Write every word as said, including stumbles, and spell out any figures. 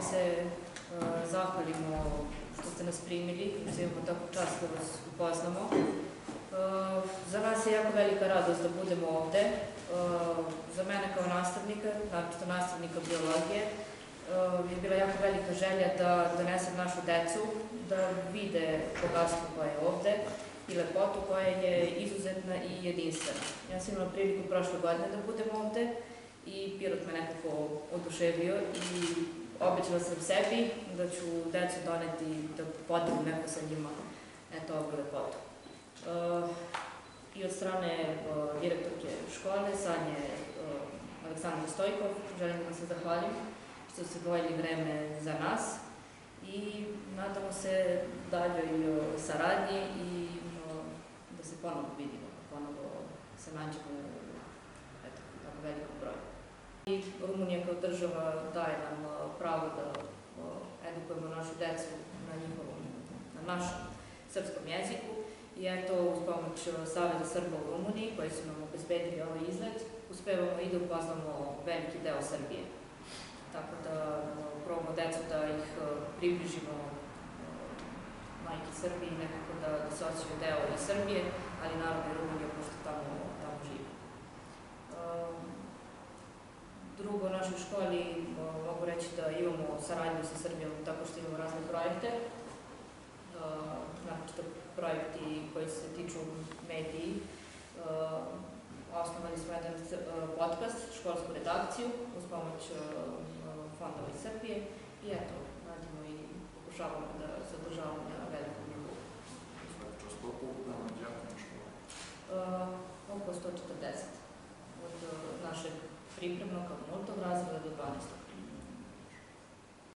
se zahvalimo što ste nas primili, što imamo tako čast da vas upoznamo. Za nas je jako velika radost da budemo ovde. Za mene kao nastavnika, naročito nastavnika biologije, je bila jako velika želja da donesem našu decu, da vide bogatstvo koje je ovde i lepotu koja je izuzetna i jedinstvena. Ja sam imala priliku prošle godine da budem ovde i Pirot me nekako oduševio i obećala sam sebi da ću decu doneti da podelim neko sa njima, eto, ovu lepotu. I od strane direktorke škole, Sanje Aleksandra Stojkov, želim da se zahvalim što ste odvojili vreme za nas i nadamo se daljoj saradnji i da se ponovo vidimo, ponovo se nađemo u tako velikom broju. I Rumunija kao država daje nam pravo da edukujemo našu decu na njihovom, na našem srpskom jeziku i eto, uz pomoć Saveza Srba u Rumuniji, koji su nam obezbedili ovaj izlet, uspevamo i da upoznamo veliki deo Srbije. Tako da probamo decu da ih približimo majki Srbiji, nekako da se osjećaju deo i Srbije, ali naravno i Rumunije, pošto tamo živi. Drugo, u našoj školi mogu reći da imamo saradnju sa Srbijom tako što imamo razne projekte, naročito projekti koji se tiču mediji. Osnovali smo jedan podcast, školsku redakciju, uz pomoć fondova iz Srbije i eto, radimo i pokušavamo da se održavamo na velikom nivou. Koliko ukupno đaka na školu? Oko sto četrdeset, od našeg pripremnog kao nultog razreda do dvanaestog.